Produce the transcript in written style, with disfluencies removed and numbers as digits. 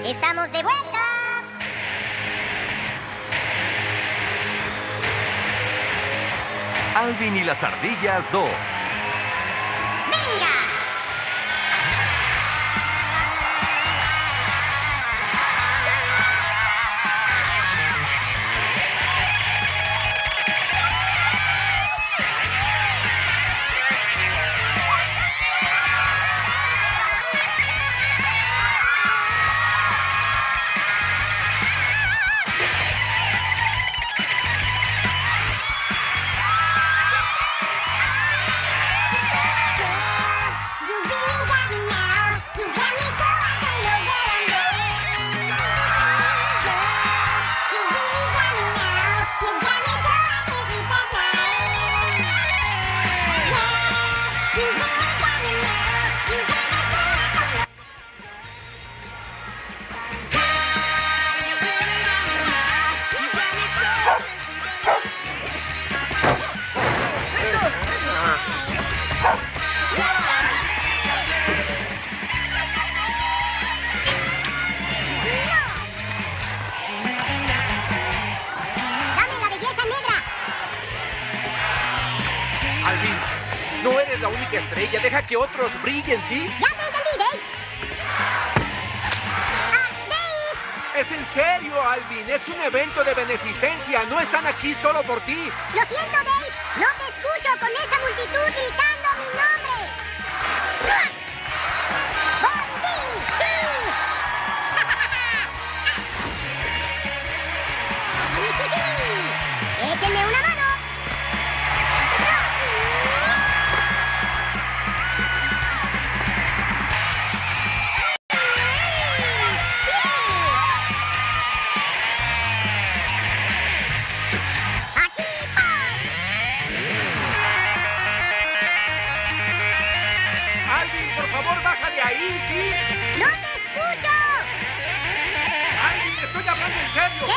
¡Estamos de vuelta! Alvin y las ardillas 2. ¡Venga! Alvin, no eres la única estrella. Deja que otros brillen, ¿sí? ¡Ya te entendí, Dave! ¡Ah, Dave! Es en serio, Alvin. Es un evento de beneficencia. No están aquí solo por ti. Lo siento, Dave. No te escucho con esa multitud gritando mi nombre. ¡Bondi! ¡Sí! ¡Sí, sí, sí! ¡Échenme una mano! Alvin, por favor, baja de ahí, ¿sí? ¡No te escucho! Alvin, estoy hablando en serio.